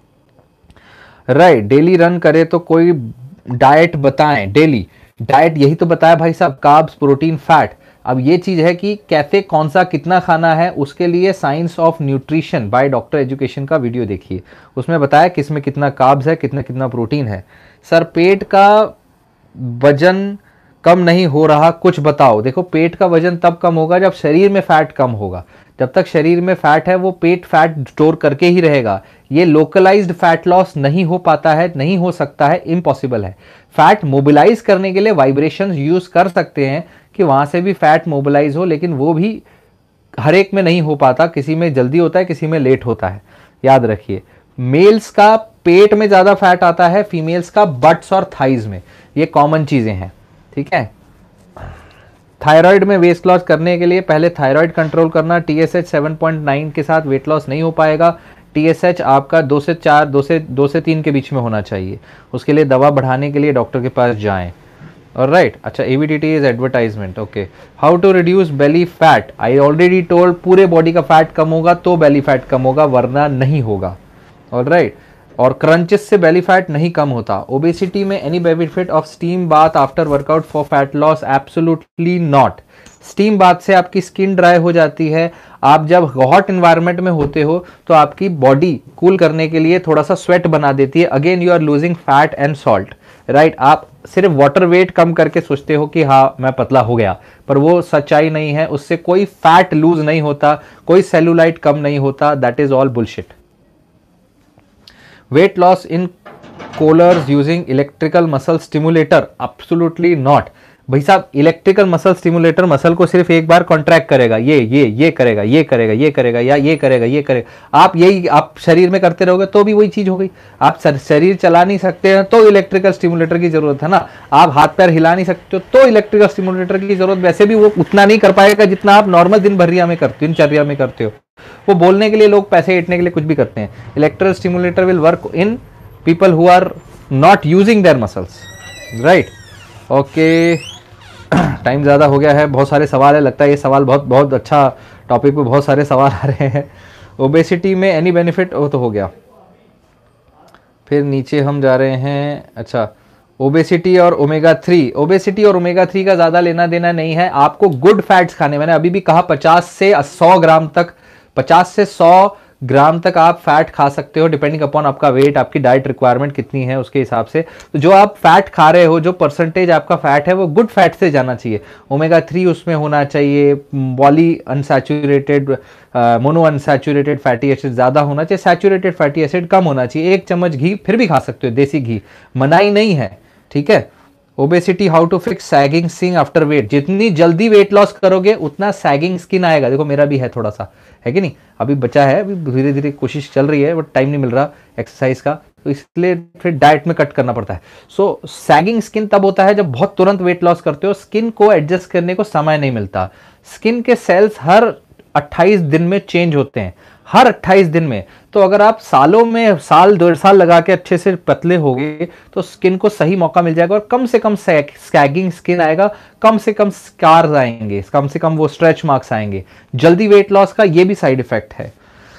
राइट। डेली रन करे तो कोई डाइट बताएं, डेली डाइट यही तो बताया भाई साहब, कार्ब्स, प्रोटीन, फैट। अब ये चीज है कि कैसे कौन सा कितना खाना है, उसके लिए science of nutrition by doctor education का वीडियो देखिए, उसमें बताया किसमें कितना कार्ब्स है, कितना कितना प्रोटीन है। सर पेट का वजन कम नहीं हो रहा, कुछ बताओ। देखो पेट का वजन तब कम होगा जब शरीर में फैट कम होगा, जब तक शरीर में फैट है वो पेट फैट स्टोर करके ही रहेगा। ये लोकलाइज्ड फैट लॉस नहीं हो पाता है, नहीं हो सकता है, इम्पॉसिबल है। फैट मोबिलाइज करने के लिए वाइब्रेशंस यूज कर सकते हैं कि वहां से भी फैट मोबिलाइज हो, लेकिन वो भी हर एक में नहीं हो पाता, किसी में जल्दी होता है, किसी में लेट होता है, याद रखिए। मेल्स का पेट में ज्यादा फैट आता है, फीमेल्स का बट्स और थाइज में, ये कॉमन चीजें हैं, ठीक है। थायराइड में वेट लॉस करने के लिए पहले थायराइड कंट्रोल करना, टीएसएच सेवन पॉइंट नाइन के साथ वेट लॉस नहीं हो पाएगा। टीएसएच आपका दो से चार, दो से दो से तीन के बीच में होना चाहिए। उसके लिए दवा बढ़ाने के लिए डॉक्टर के पास जाएं, ऑलराइट। अच्छा, AVDT is advertisement, okay. How to reduce belly fat, I already told, पूरे बॉडी का फैट कम होगा तो बेली फैट कम होगा, वरना नहीं होगा, ऑलराइट। और क्रंचेस से बेली फैट नहीं कम होता। ओबेसिटी में any benefit of steam bath after workout for fat loss, absolutely not. Steam bath से आपकी स्किन ड्राई हो जाती है, आप जब हॉट एनवायरनमेंट में होते हो तो आपकी बॉडी कूल करने के लिए थोड़ा सा स्वेट बना देती है, again you are losing fat and salt, right. आप सिर्फ वाटर वेट कम करके सोचते हो कि हाँ मैं पतला हो गया, पर वो सच्चाई नहीं है, उससे कोई फैट लूज नहीं होता, कोई सेलुलाइट कम नहीं होता, that is all bullshit. Weight loss in collars using electrical muscle stimulator, absolutely not. भाई साहब इलेक्ट्रिकल मसल स्टिमुलेटर मसल को सिर्फ एक बार कॉन्ट्रैक्ट करेगा, ये ये ये करेगा, ये करेगा, ये करेगा, या ये करेगा, ये करेगा। आप यही आप शरीर में करते रहोगे तो भी वही चीज हो गई। आप शरीर चला नहीं सकते हैं तो इलेक्ट्रिकल स्टिमुलेटर की जरूरत है ना। आप हाथ पैर हिला नहीं सकते हो तो इलेक्ट्रिकल स्टिमुलेटर की जरूरत, वैसे भी वो उतना नहीं कर पाएगा जितना आप नॉर्मल दिन भरिया में करते दिनचर्या में करते हो। वो बोलने के लिए लोग पैसे ईटने के लिए कुछ भी करते हैं। Electrical stimulator will work in people who are not using their muscles, right. Okay, time ज़्यादा हो गया है, बहुत सारे सवाल है, लगता है ये सवाल बहुत बहुत अच्छा टॉपिक पे बहुत सारे सवाल आ रहे हैं। ओबेसिटी में एनी बेनिफिट, वो तो हो गया। फिर नीचे हम जा रहे हैं, अच्छा ओबेसिटी और ओमेगा थ्री। ओबेसिटी और ओमेगा थ्री का ज़्यादा लेना देना नहीं है, आपको गुड फैट्स खाने। मैंने अभी भी कहा पचास से सौ ग्राम तक, पचास से सौ ग्राम तक आप फैट खा सकते हो, डिपेंडिंग अपॉन आपका वेट, आपकी डाइट रिक्वायरमेंट कितनी है उसके हिसाब से। तो जो आप फैट खा रहे हो, जो परसेंटेज आपका फैट है वो गुड फैट से जाना चाहिए। ओमेगा थ्री उसमें होना चाहिए, poly unsaturated, mono unsaturated fatty acid ज़्यादा होना चाहिए, सैचुरेटेड फैटी एसिड कम होना चाहिए। एक चम्मच घी फिर भी खा सकते हो, देसी घी, मनाही नहीं है, ठीक है। Obesity, how to fix sagging skin after weight. जितनी जल्दी वेट लॉस करोगे उतना सैगिंग स्किन आएगा। देखो मेरा भी है थोड़ा सा, है कि नहीं, अभी बचा है, अभी धीरे धीरे कोशिश चल रही है, बट टाइम नहीं मिल रहा एक्सरसाइज का, तो इसलिए फिर डाइट में कट करना पड़ता है। सो सैगिंग स्किन तब होता है जब बहुत तुरंत वेट लॉस करते हो, स्किन को एडजस्ट करने को समय नहीं मिलता। स्किन के सेल्स हर अट्ठाईस दिन में चेंज होते हैं, हर अट्ठाईस दिन में। तो अगर आप सालों में साल डेढ़ साल लगा के अच्छे से पतले होगे तो स्किन को सही मौका मिल जाएगा और कम से कम सैगिंग स्किन आएगा, कम से कम स्कार्स आएंगे, कम से कम वो स्ट्रेच मार्क्स आएंगे। जल्दी वेट लॉस का ये भी साइड इफेक्ट है।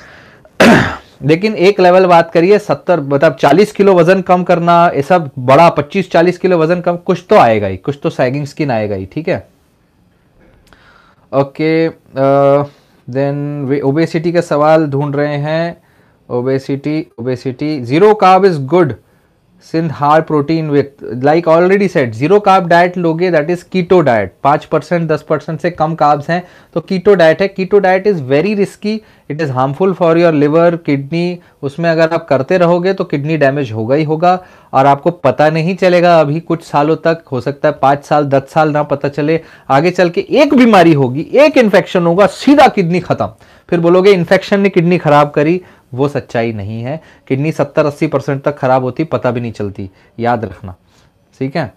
लेकिन एक लेवल बात करिए, सत्तर मतलब चालीस किलो वजन कम करना, ये सब बड़ा पच्चीस चालीस किलो वजन कम, कुछ तो आएगा ही, कुछ तो सैगिंग स्किन आएगा ही, ठीक है। ओके, देन ओबेसिटी का सवाल ढूंढ रहे हैं। Obesity obesity zero carb is good synth high protein with, like already set, zero carb diet लोगे दैट इज कीटो डाइट। पाँच परसेंट दस परसेंट से कम कार्ब्स हैं तो कीटो डाइट है। Keto diet is very risky, it is harmful for your liver, kidney. उसमें अगर आप करते रहोगे तो किडनी डैमेज होगा ही होगा और आपको पता नहीं चलेगा। अभी कुछ सालों तक, हो सकता है पाँच साल दस साल ना पता चले, आगे चल के एक बीमारी होगी, एक इन्फेक्शन होगा, सीधा किडनी खत्म। फिर बोलोगे इन्फेक्शन ने किडनी खराब करी, वो सच्चाई नहीं है। किडनी सत्तर अस्सी परसेंट तक खराब होती, पता भी नहीं चलती, याद रखना, ठीक है।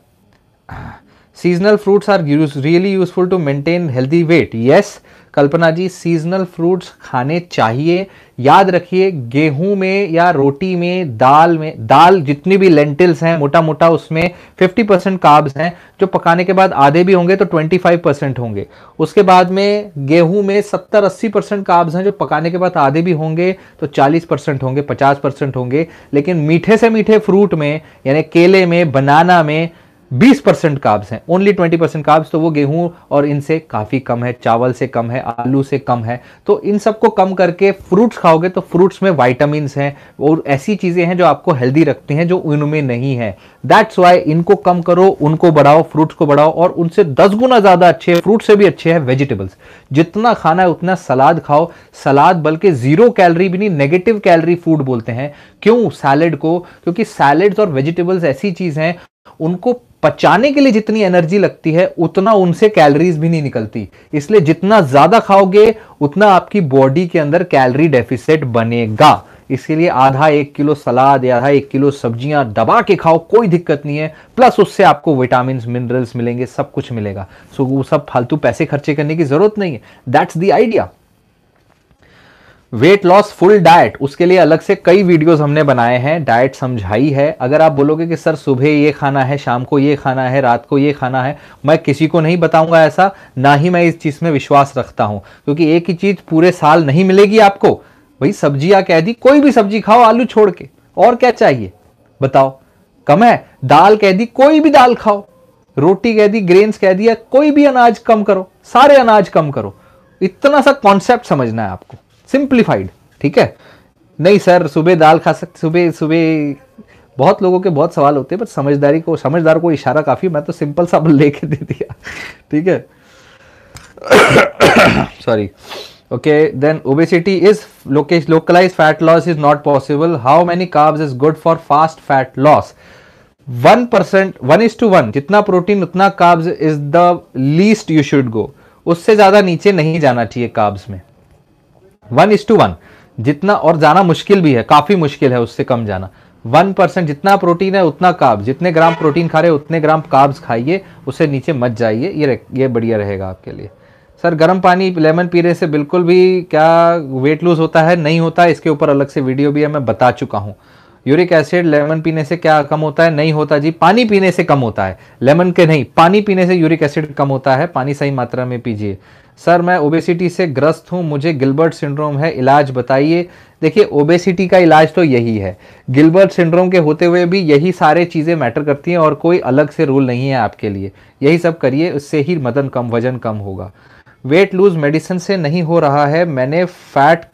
Seasonal fruits are really useful to maintain healthy weight. Yes Kalpana ji, seasonal fruits खाने चाहिए। याद रखिए गेहूं में या रोटी में, दाल में, दाल जितनी भी लेंटिल्स हैं मोटा मोटा उसमें पचास परसेंट कार्ब्स हैं, जो पकाने के बाद आधे भी होंगे तो पच्चीस परसेंट होंगे। उसके बाद में गेहूं में सत्तर अस्सी परसेंट कार्ब्स हैं, जो पकाने के बाद आधे भी होंगे तो चालीस परसेंट होंगे, पचास परसेंट होंगे। लेकिन मीठे से मीठे फ्रूट में यानी केले में, बनाना में बीस परसेंट कार्ब्स हैं, ओनली बीस परसेंट कार्ब्स, तो वो गेहूं और इनसे काफ़ी कम है, चावल से कम है, आलू से कम है। तो इन सबको कम करके फ्रूट्स खाओगे तो फ्रूट्स में वाइटामिन्स हैं और ऐसी चीज़ें हैं जो आपको हेल्दी रखती हैं जो उनमें नहीं है। दैट्स वाई इनको कम करो, उनको बढ़ाओ, फ्रूट्स को बढ़ाओ। और उनसे दस गुना ज़्यादा अच्छे, फ्रूट से भी अच्छे हैं वेजिटेबल्स। जितना खाना है उतना सलाद खाओ। सलाद बल्कि जीरो कैलोरी भी नहीं, नेगेटिव कैलोरी फूड बोलते हैं। क्यों सैलेड को? क्योंकि सैलेड्स और वेजिटेबल्स ऐसी चीज़ हैं, उनको पचाने के लिए जितनी एनर्जी लगती है उतना उनसे कैलोरीज भी नहीं निकलती। इसलिए जितना ज्यादा खाओगे उतना आपकी बॉडी के अंदर कैलोरी डेफिसिट बनेगा। इसीलिए आधा एक किलो सलाद या आधा एक किलो सब्जियां दबा के खाओ, कोई दिक्कत नहीं है। प्लस उससे आपको विटामिन मिनरल्स मिलेंगे, सब कुछ मिलेगा। सो वो सब फालतू पैसे खर्चे करने की जरूरत नहीं है। That's the idea. Weight loss full diet, उसके लिए अलग से कई वीडियोस हमने बनाए हैं, डाइट समझाई है। अगर आप बोलोगे कि सर सुबह ये खाना है, शाम को ये खाना है, रात को ये खाना है, मैं किसी को नहीं बताऊंगा ऐसा, ना ही मैं इस चीज में विश्वास रखता हूं। क्योंकि एक ही चीज पूरे साल नहीं मिलेगी आपको। वही सब्जियां कह दी, कोई भी सब्जी खाओ आलू छोड़ के, और क्या चाहिए बताओ? कम है? दाल कह दी, कोई भी दाल खाओ। रोटी कह दी, ग्रेन्स कह दिया, कोई भी अनाज कम करो, सारे अनाज कम करो। इतना सा कॉन्सेप्ट समझना है आपको, सिंप्लीफाइड, ठीक है। नहीं सर सुबह दाल खा सकते, सुबह सुबह बहुत लोगों के बहुत सवाल होते हैं, बट समझदारी को समझदार को इशारा काफी, मैं तो सिंपल सा लेके दे दिया, ठीक है। Sorry. Okay, then obesity is localized fat loss is not possible. How many carbs is good for fast fat loss? One percent one is to one, जितना प्रोटीन उतना carbs is the least you should go. उससे ज्यादा नीचे नहीं जाना चाहिए carbs में, one is to one जितना, और जाना मुश्किल भी है, काफी मुश्किल है उससे कम जाना। वन परसेंट जितना प्रोटीन है उतना कार्ब्स, जितने ग्राम प्रोटीन खा रहे हो उतने ग्राम कार्ब्स खाइए, उससे नीचे मत जाइए, ये ये बढ़िया रहेगा आपके लिए। सर गर्म पानी लेमन पीने से बिल्कुल भी क्या वेट लूज होता है? नहीं होता है, इसके ऊपर अलग से वीडियो भी है, मैं बता चुका हूँ। यूरिक एसिड लेमन पीने से क्या कम होता है? नहीं होता जी, पानी पीने से कम होता है, लेमन के नहीं, पानी पीने से यूरिक एसिड कम होता है, पानी सही मात्रा में पीजिए। सर मैं ओबेसिटी से ग्रस्त हूं, मुझे गिलबर्ट सिंड्रोम है, इलाज बताइए। देखिए ओबेसिटी का इलाज तो यही है, गिलबर्ट सिंड्रोम के होते हुए भी यही सारे चीज़ें मैटर करती हैं और कोई अलग से रूल नहीं है आपके लिए, यही सब करिए, उससे ही मदन कम वजन कम होगा। वेट लूज मेडिसिन से नहीं हो रहा है, मैंने फैट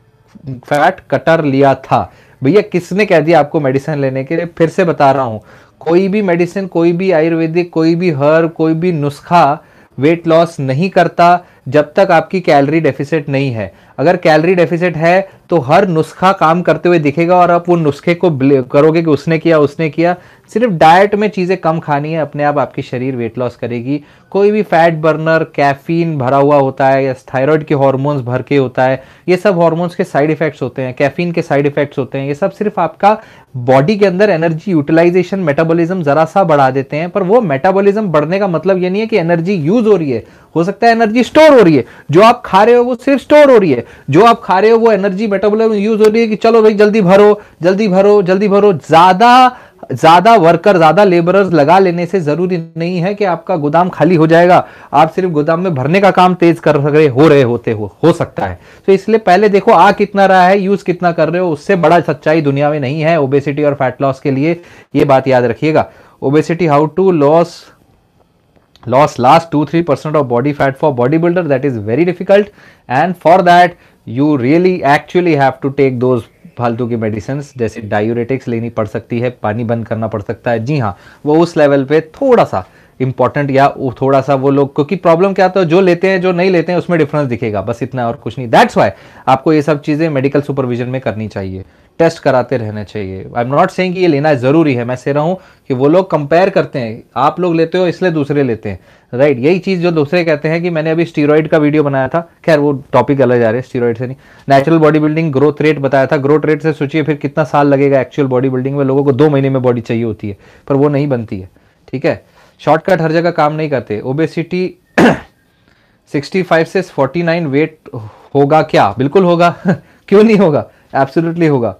फैट कटर लिया था। भैया किसने कह दिया आपको मेडिसिन लेने के लिए? फिर से बता रहा हूं, कोई भी मेडिसिन, कोई भी आयुर्वेदिक, कोई भी हर्ब, कोई भी नुस्खा वेट लॉस नहीं करता जब तक आपकी कैलोरी डेफिसिट नहीं है। अगर कैलोरी डेफिसिट है तो हर नुस्खा काम करते हुए दिखेगा और आप वो नुस्खे को करोगे कि उसने किया उसने किया। सिर्फ डाइट में चीज़ें कम खानी है, अपने आप आपकी शरीर वेट लॉस करेगी। कोई भी फैट बर्नर कैफीन भरा हुआ होता है या थायराइड के हार्मोन्स भर के होता है, ये सब हार्मोन्स के साइड इफेक्ट्स होते हैं, कैफीन के साइड इफेक्ट्स होते हैं। ये सब सिर्फ आपका बॉडी के अंदर एनर्जी यूटिलाइजेशन, मेटाबॉलिज्म जरा सा बढ़ा देते हैं, पर वो मेटाबॉलिज्म बढ़ने का मतलब ये नहीं है कि एनर्जी यूज हो रही है, हो सकता है एनर्जी स्टोर हो रही है। जो आप खा रहे हो वो सिर्फ स्टोर हो रही है, जो आप खा रहे हो वो एनर्जी मेटाबॉलिज्म यूज हो रही है कि चलो भाई जल्दी भरो जल्दी भरो जल्दी भरो। ज्यादा ज्यादा वर्कर, ज्यादा लेबरर्स लगा लेने से जरूरी नहीं है कि आपका गोदाम खाली हो जाएगा। आप सिर्फ गोदाम में भरने का काम तेज कर रहे हो रहे होते हो हो सकता है। तो इसलिए पहले देखो आ कितना रहा है, यूज कितना कर रहे हो, उससे बड़ा सच्चाई दुनिया में नहीं है ओबेसिटी और फैट लॉस के लिए, ये बात याद रखिएगा। Obesity, how to loss loss last two to three percent of body fat for bodybuilder? That is very difficult, and for that you really actually have to take those फालतू की medicine, जैसे diuretics लेनी पड़ सकती है, पानी बंद करना पड़ सकता है। जी हाँ, वो उस लेवल पे थोड़ा सा इंपॉर्टेंट, या थोड़ा सा वो लोग, क्योंकि प्रॉब्लम क्या तो जो लेते हैं जो नहीं लेते हैं उसमें डिफरेंस दिखेगा, बस इतना और कुछ नहीं। दैट्स वाई आपको ये सब चीज़ें मेडिकल सुपरविजन में करनी चाहिए, टेस्ट कराते रहना चाहिए। आई एम नॉट सेइंग कि ये लेना जरूरी है, मैं से रहा हूँ कि वो लोग कंपेयर करते हैं, आप लोग लेते हो इसलिए दूसरे लेते हैं, राइट। यही चीज़ जो दूसरे कहते हैं कि मैंने अभी स्टीरॉइड का वीडियो बनाया था, खैर वो टॉपिक अलग जा रहे हैं, स्टीरॉइड से नहीं। Natural body building growth rate बताया था, ग्रोथ रेट से सोचिए फिर कितना साल लगेगा एक्चुअल बॉडी बिल्डिंग में। लोगों को दो महीने में बॉडी चाहिए होती है, पर वो नहीं बनती है, ठीक है। शॉर्टकट हर जगह काम नहीं करते। ओबेसिटी सिक्सटी फाइव से फोर्टी नाइन वेट होगा क्या? बिल्कुल होगा क्यों नहीं होगा, एब्सोल्युटली होगा।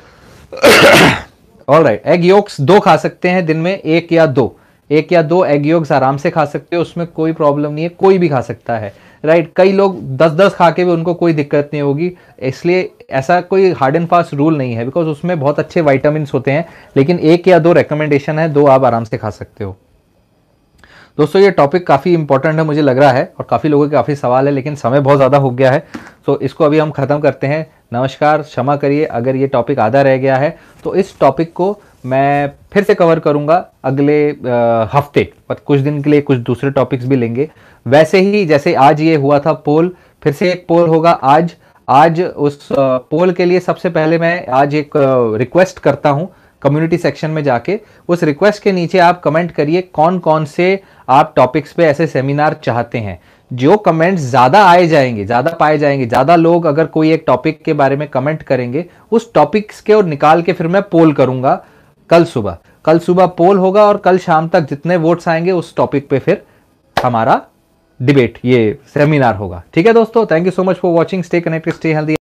ऑलराइट, एग योक्स दो खा सकते हैं दिन में, एक या दो, एक या दो एग योक्स आराम से खा सकते हो, उसमें कोई प्रॉब्लम नहीं है, कोई भी खा सकता है, राइट। कई लोग दस दस खा के भी उनको कोई दिक्कत नहीं होगी, इसलिए ऐसा कोई हार्ड एंड फास्ट रूल नहीं है, बिकॉज उसमें बहुत अच्छे वाइटामिन होते हैं। लेकिन एक या दो रिकमेंडेशन है, दो आप आराम से खा सकते हो। दोस्तों ये टॉपिक काफ़ी इंपॉर्टेंट है मुझे लग रहा है, और काफ़ी लोगों के काफ़ी सवाल है, लेकिन समय बहुत ज़्यादा हो गया है, तो इसको अभी हम ख़त्म करते हैं। नमस्कार, क्षमा करिए अगर ये टॉपिक आधा रह गया है, तो इस टॉपिक को मैं फिर से कवर करूंगा अगले हफ्ते, पर कुछ दिन के लिए कुछ दूसरे टॉपिक्स भी लेंगे। वैसे ही जैसे आज ये हुआ था पोल, फिर से एक पोल होगा आज। आज उस पोल के लिए सबसे पहले मैं आज एक रिक्वेस्ट करता हूँ, कम्युनिटी सेक्शन में जाके उस रिक्वेस्ट के नीचे आप कमेंट करिए कौन कौन से आप टॉपिक्स पे ऐसे सेमिनार चाहते हैं। जो कमेंट्स ज़्यादा आए जाएंगे, ज़्यादा पाए जाएंगे, ज़्यादा लोग अगर कोई एक टॉपिक के बारे में कमेंट करेंगे, उस टॉपिक्स के और निकाल के फिर मैं पोल करूंगा कल सुबह। कल सुबह पोल होगा और कल शाम तक जितने वोट्स आएंगे उस टॉपिक पे फिर हमारा डिबेट, ये सेमिनार होगा। ठीक है दोस्तों, thank you so much for watching, stay connected, stay healthy.